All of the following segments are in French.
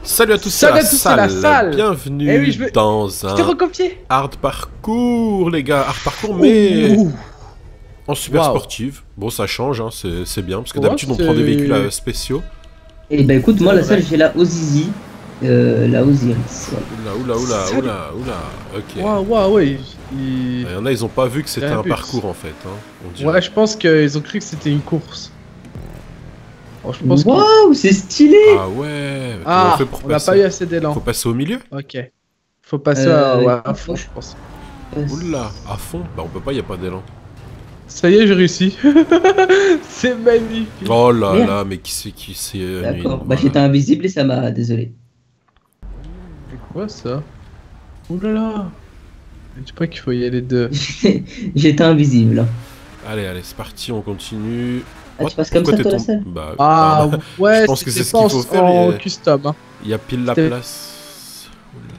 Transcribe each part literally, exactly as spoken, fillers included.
Salut à tous, Salut c'est à la, tous, c'est la salle. salle. Bienvenue Eh oui, je veux- dans Je t'ai un recopié. hard parcours, les gars. Hard parcours, mais Ouh. en super Waouh. sportive. Bon, ça change, hein, c'est bien, parce que Ouais, d'habitude on c'est- prend des véhicules euh, spéciaux. Et bah écoute, moi C'est la vrai. salle j'ai la Ozizi, euh, la Osiris. Ouais. Oula, oula, oula, Salut. oula, oula. Ok. Waouh, waouh, ouais. Il il- y en a, ils ont pas vu que c'était Il y a un un but. parcours en fait. Hein, on dirait. Ouais, je pense qu'ils ont cru que c'était une course. Oh, je pense que... Waouh, c'est stylé. Ah ouais. Comment Ah, on fait pour on n'a passer pas eu assez d'élan. Faut passer au milieu. Ok. Faut passer Euh, à, ouais, à écoute, fond, moi, je pense. Euh, Oula, à fond. Bah on peut pas, y a pas d'élan. Ça y est, j'ai réussi. C'est magnifique. Oh là Merde. là, mais qui c'est qui c'est euh, D'accord, nuit, bah voilà. j'étais invisible et ça m'a désolé. C'est quoi ça? Ouh là là. Je sais pas qu'il faut y aller de... J'étais invisible. Allez, allez, c'est parti, on continue. Ah, What, tu passes comme pourquoi ça t'es toi la tombé salle? Bah, Ah bah, ouais, je pense que c'est c'était ce qu'il pas faut en- faire, en et- custom. Hein. il y a pile la C'était- place. Oula.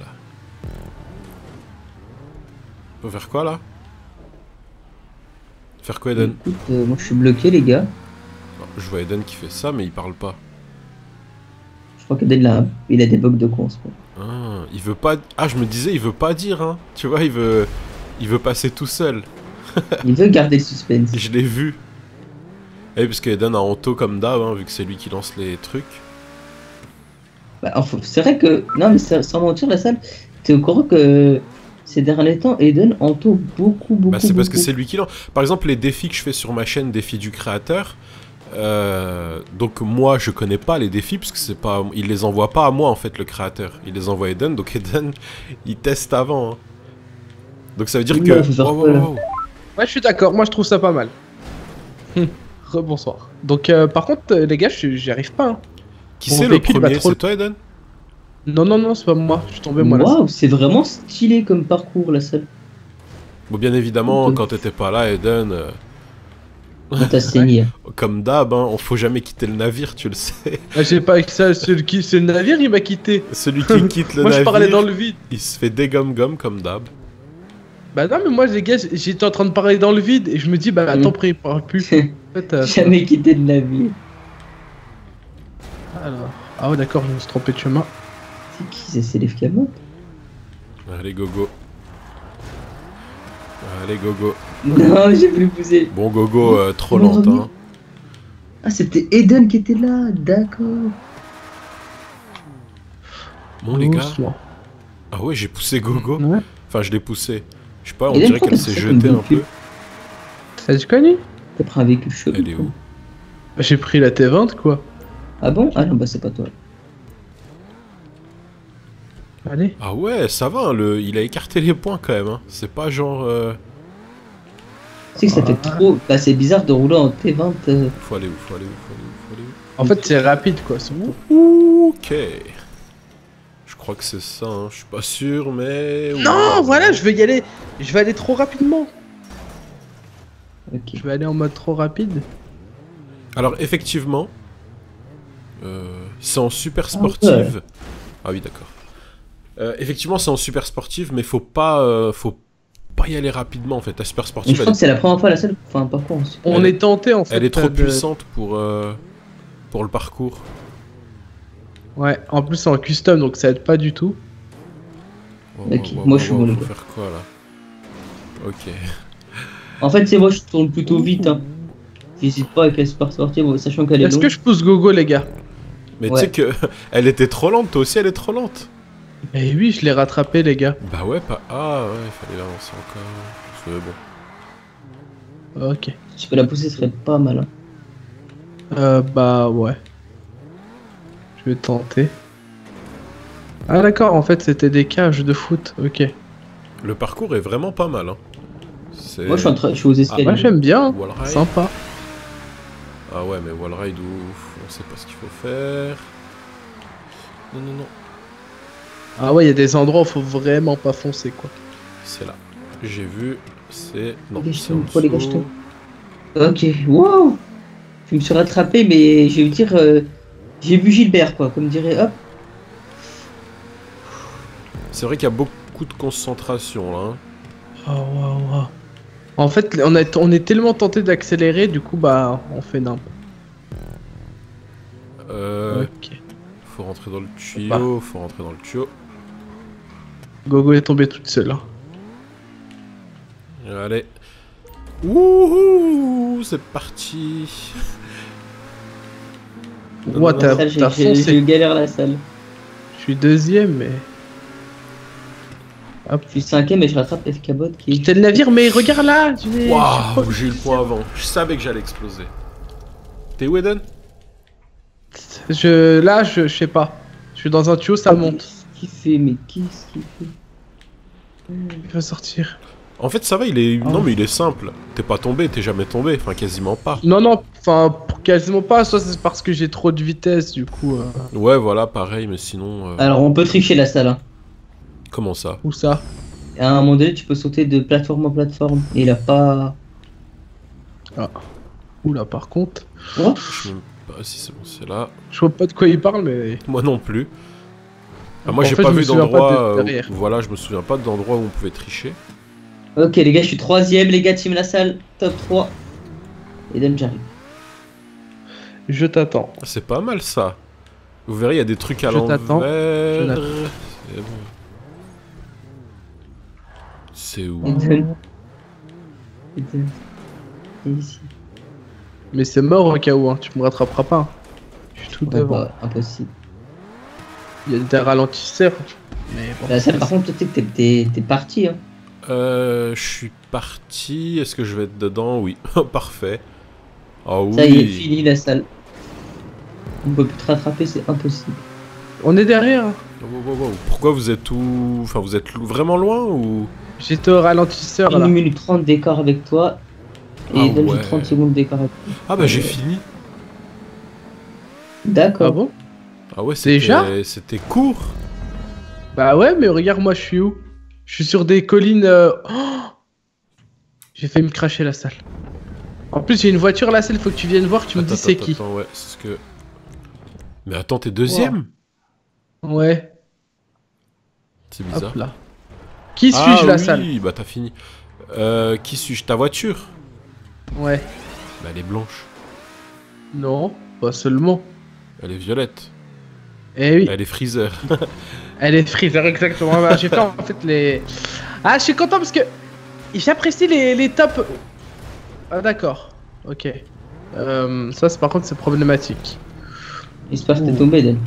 On peut faire quoi là? Faire quoi Eden? Écoute, euh, moi je suis bloqué les gars. Non, je vois Eden qui fait ça, mais il parle pas. Je crois que dès là, il a des bugs de con en ce moment. Ah, il veut pas. Ah, je me disais, il veut pas dire, hein. Tu vois, il veut. Il veut passer tout seul. Il veut garder le suspense. Je l'ai vu. Eh, parce qu'Eden a Anto comme d'hab, hein, vu que c'est lui qui lance les trucs. Bah, enfin, c'est vrai que, non mais sans sans mentir la salle, t'es au courant que ces derniers temps Eden entoure beaucoup beaucoup Bah, c'est parce que beaucoup. c'est lui qui lance. Par exemple, les défis que je fais sur ma chaîne, défis du créateur. Euh, donc moi je connais pas les défis parce que c'est pas, il les envoie pas à moi en fait le créateur, il les envoie à Eden, donc Eden il teste avant. Hein. Donc ça veut dire Oui, que. non, faut faire Wow, quoi, wow, là wow. Ouais, je suis d'accord, moi je trouve ça pas mal. Hum, Rebonsoir. Donc, euh, par contre, euh, les gars, je- j'y arrive pas. Hein. Qui Mon c'est le véhicule va premier? trop- C'est toi Eden? Non, non, non, c'est pas moi, je suis tombé moi là. Waouh, c'est vraiment stylé comme parcours la salle. Bon, bien évidemment, Ok. quand t'étais pas là, Eden, euh, On t'a saigné. comme d'hab, hein, on faut jamais quitter le navire, tu le sais. Ah, j'ai pas que ça, celui qui, c'est le navire, il m'a quitté. Celui qui quitte le Moi je navire, parlais dans le vide. il se fait dégomme-gomme comme d'hab. Bah non, mais moi les gars, j'étais en train de parler dans le vide et je me dis, bah attends, Mhm. après il parle plus. En fait, euh, Jamais quitté de la vie. alors... Ah ouais, d'accord, je me suis trompé de chemin. C'est qui c'est c'est les Fiamma? Allez, gogo. Allez, gogo. Non, j'ai voulu pousser. Bon, gogo, euh, trop Ils m'ont lente, remis. hein. Ah, c'était Eden qui était là, d'accord. Bon, les gars. Doucement. Ah ouais, j'ai poussé gogo. Ouais. Enfin, je l'ai poussé. Je sais pas, on Eden, dirait pourquoi qu'elle t'as s'est poussé jetée comme un peu. véhicule? T'as du connu? T'as pris un véhicule chaud. Elle est où? Bah, j'ai pris la T vingt quoi. Ah bon? Ah non, bah c'est pas toi. Allez. Ah ouais, ça va, hein, le... il a écarté les points quand même. Hein. C'est pas genre... Euh... Tu sais que ça fait Ah. trop. Bah c'est bizarre de rouler en T vingt. euh. Faut aller où? Faut aller où? Faut aller où? Faut aller où? En fait, c'est rapide quoi. c'est bon. Ok. Je crois que c'est ça, hein. Je suis pas sûr, mais... Non, voilà, je vais y aller. Je vais aller trop rapidement. Ok. Je vais aller en mode trop rapide. Alors, effectivement, euh, c'est en super Ah, sportive. Ah oui, d'accord. Euh, effectivement, c'est en super sportive, mais faut pas, euh, faut pas y aller rapidement en fait. La super Mais sportive, je elle, crois que c'est la première fois la seule. Enfin, un parcours en super. On est tenté en fait. elle est trop de- puissante pour, euh, pour le parcours. Ouais, en plus c'est en custom donc ça aide pas du tout. Oh, Ok, oh, oh, moi, oh, je suis oh, bon, les faut gars. faire quoi là? Ok. En fait, c'est moi, je tourne plutôt vite. Hein. J'hésite pas avec la super sportive, sachant qu'elle est Est-ce longue. que je pousse Gogo les gars? Mais Ouais. tu sais que elle était trop lente, toi aussi elle est trop lente. Eh oui, je l'ai rattrapé les gars. Bah ouais, pas. Ah ouais, il fallait l'avancer encore. C'est bon. Ok. Si je peux la pousser, ce serait pas mal. Hein. Euh, bah ouais. Je vais tenter. Ah d'accord, en fait c'était des cages de foot, ok. Le parcours est vraiment pas mal. Hein. C'est. Moi, je suis, en train... je suis aux escaliers. Moi j'aime bien, hein. Wall ride. Sympa. Ah ouais, mais wall ride ouf, on sait pas ce qu'il faut faire. Non, non, non, Ah ouais, il y a des endroits où faut vraiment pas foncer quoi. c'est là. J'ai vu, c'est. Non, Les gars, je c'est tombe, en quoi, les gars, je dessous. tombe. Ok, wow. Je me suis rattrapé, mais je vais vous dire, euh, j'ai vu Gilbert, quoi, comme dirait, hop. C'est vrai qu'il y a beaucoup de concentration là. hein. Oh waouh waouh. En fait, on, a, on est tellement tenté d'accélérer, du coup bah on fait nimp. Euh. Ok. Faut rentrer rentrer dans le tuyau, faut rentrer dans le tuyau. Gogo est tombée toute seule. Hein. Allez. Wouhou, c'est parti. Ouah, t'as La salle, j'ai- t'as j'ai foncé. j'ai galère la salle. Je suis deuxième, mais. Hop. Je suis cinquième et je rattrape F K Bot qui est. J'étais le navire, mais regarde là. Je l'ai- Waouh, j'ai eu le point avant. Je savais que j'allais exploser. T'es où, Eden? Je, là, je, je sais pas. Je suis dans un tuyau, ça monte. Qu'est-ce qu'il fait? Mais qu'est-ce qu'il fait? Il va sortir. En fait, ça va, il est. Ah. Non, mais il est simple. T'es pas tombé, t'es jamais tombé. Enfin, quasiment pas. Non, non, enfin, pour quasiment pas. Soit c'est parce que j'ai trop de vitesse, du coup. euh, Ouais, voilà, pareil, mais sinon. euh, Alors, on peut tricher la salle. Hein. Comment ça? Où ça? À un moment donné, tu peux sauter de plateforme en plateforme. Et il a pas. Oula, par contre. Oh, Je sais même pas si c'est bon, c'est là. Je vois pas de quoi il parle, mais. Moi non plus. Ah, moi, En j'ai fait, pas je me vu souviens pas d'endroit. de- euh, derrière. où- Voilà, je me souviens pas d'endroit où on pouvait tricher. Ok, les gars, je suis troisième. Les gars, team la salle. Top trois. Eden, j'arrive. Je t'attends. C'est pas mal ça. Vous verrez, il y a des trucs à Je t'attends. Je l'envers. l'attends. C'est bon. C'est où? Eden. Eden. Et ici. Mais c'est mort au cas où, hein. Tu me rattraperas pas. Je suis tout Ouais, devant. bah, impossible. Il y a des ralentisseurs. Mais bon. La salle, par contre, toi, t'es- t'es t'es- t'es parti. Hein. Euh, je suis parti. Est-ce que je vais être dedans? Oui. Parfait. Ah oui. Ça y est, fini la salle. On peut plus te rattraper, c'est impossible. On est derrière. hein. Wow, wow, wow. Pourquoi vous êtes où? Enfin, vous êtes lo- vraiment loin ou? J'étais au ralentisseur là. une minute trente d'écart avec toi. Et Ah Eden, ouais. j'ai trente secondes d'écart avec toi. Ah bah j'ai fini. D'accord. Ah bon? Ah ouais, c'était Déjà c'était court. Bah ouais, mais regarde, moi je suis où? Je suis sur des collines. euh, oh j'ai fait me cracher la salle. En plus, j'ai une voiture là, celle, faut que tu viennes voir, tu me Attends, dis c'est attends, qui. attends, ouais, c'est ce que. Mais attends, t'es deuxième? Ouais, C'est bizarre. hop là. Qui Ah suis-je la oui, salle? bah t'as fini. Euh, qui suis-je? Ta voiture? Ouais. Bah elle est blanche. Non, pas seulement. Elle est violette. Eh oui, Elle est freezer. elle est freezer, exactement. Bah, j'ai fait en fait les. Ah, je suis content parce que j'apprécie les, les tops. Ah, d'accord. Ok. Euh, ça, c'est par contre, c'est problématique. Il se passe que t'es Ouh. tombé, Eden.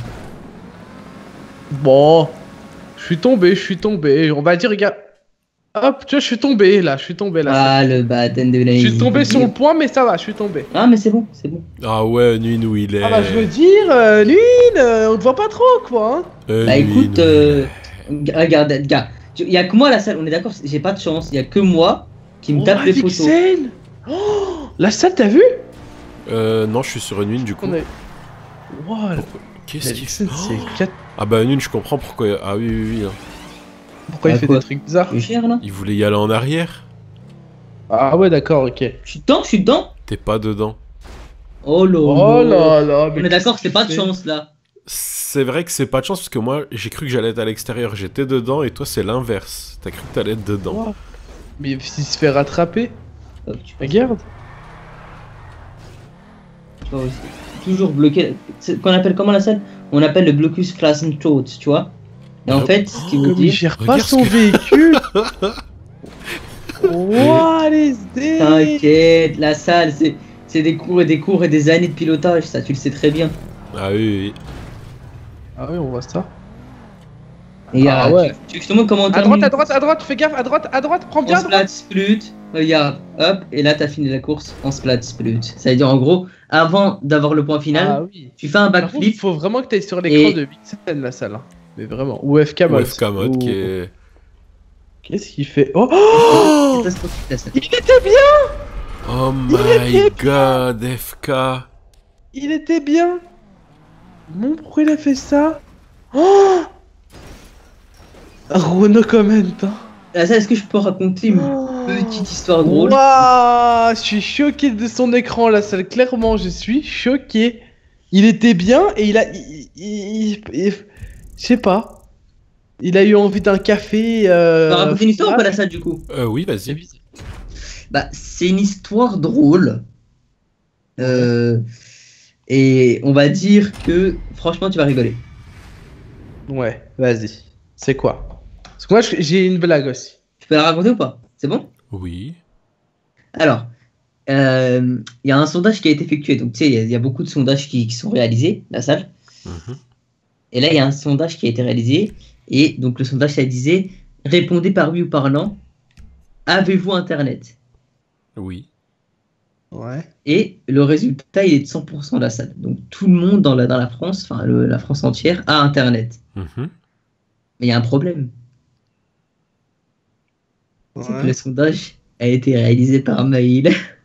Bon, je suis tombé, je suis tombé. On va dire, regarde. Hop, tu vois, je suis tombé là, je suis tombé là. Ah, le bâton de la Je suis tombé sur le point, mais ça va, je suis tombé. Ah, mais c'est bon, c'est bon. Ah ouais, Nuin où il est. Ah bah, je veux dire, euh, Lune, euh, on te voit pas trop, quoi. Hein. Euh, Bah Nuin, écoute, où il euh, est. g- regarde, gars, il y a que moi à la salle, on est d'accord, j'ai pas de chance, il y a que moi qui me Oh, tape les photos. Vixen. Oh, la salle, t'as vu? Euh, non, je suis sur Nuin du coup. On est. Wow, Qu'est-ce la qu'il Vixen, fait? c'est Oh quatre- Ah bah Nuin, je comprends pourquoi. Ah oui, oui, oui. hein. Pourquoi il Ah, fait quoi des trucs bizarres? Je gère là. Il voulait y aller en arrière. Ah ouais, d'accord, ok. Je suis dedans, je suis dedans. T'es pas dedans. Oh là Oh là là, mais On est d'accord, qu'est-ce c'est pas de qu'il fait? chance là. C'est vrai que c'est pas de chance parce que moi j'ai cru que j'allais être à l'extérieur, j'étais dedans et toi c'est l'inverse. T'as cru que t'allais être dedans. Wow. Mais s'il se fait rattraper, Hop, tu, regarde. tu vois aussi. Toujours bloqué. C'est qu'on appelle comment la salle? On appelle le blocus Klassentot, tu vois. Et en Oh, fait, ce qui veut Comme il dire. gère pas regarde son ce que- véhicule. Wow, les dés. T'inquiète, la salle, c'est c'est des cours et des cours et des années de pilotage, ça tu le sais très bien. Ah oui, oui. Ah oui, on voit ça. Et Ah euh, ouais. tu, tu veux que je te montre comment on À termine? droite, à droite, à droite, fais gaffe, à droite, à droite, prends bien En à droite. splat splut, regarde, hop, et là t'as fini la course en splat splut. Ça veut dire en gros, avant d'avoir le point final, Ah oui. tu fais un Par contre, il backflip. faut vraiment que tu ailles sur l'écran Et- de Vixen, la salle. hein. Mais vraiment. Ou F K mode. Ou F K mode Ou- qui est. Qu'est-ce qu'il fait? Oh, oh Catastrophique, la salle. Il était bien. Oh Il my était god, F K. Il était bien. Bon, pourquoi il a fait ça? Oh Renault comment, hein. La salle, est-ce que je peux raconter une Oh. petite histoire drôle? Waouh, je suis choqué de son écran, la salle. Clairement, je suis choqué. Il était bien et il a. il- il- il- il- Je sais pas. Il a eu envie d'un café. Tu Euh... vas raconter une histoire ou ah, pas la salle du coup? Euh, oui, c'est vas-y. bizarre. Bah, c'est une histoire drôle. Euh, et on va dire que, franchement, tu vas rigoler. Ouais, vas-y. C'est quoi? Parce que moi, je- j'ai une blague aussi. Je peux la raconter ou pas? C'est bon? Oui. Alors, euh, il y a un sondage qui a été effectué. Donc, tu sais, il y a- il y, a beaucoup de sondages qui, qui sont réalisés, la salle. Mhm. Et là, il y a un sondage qui a été réalisé. Et donc, le sondage, ça disait, répondez par oui ou par non. Avez-vous Internet? Oui. Ouais. Et le résultat, il est de cent pour cent de la salle. Donc, tout le monde dans la, dans la France, enfin, le- la France entière, a Internet. Mhm. Mais il y a un problème. C'est que Ouais. le sondage a été réalisé par mail.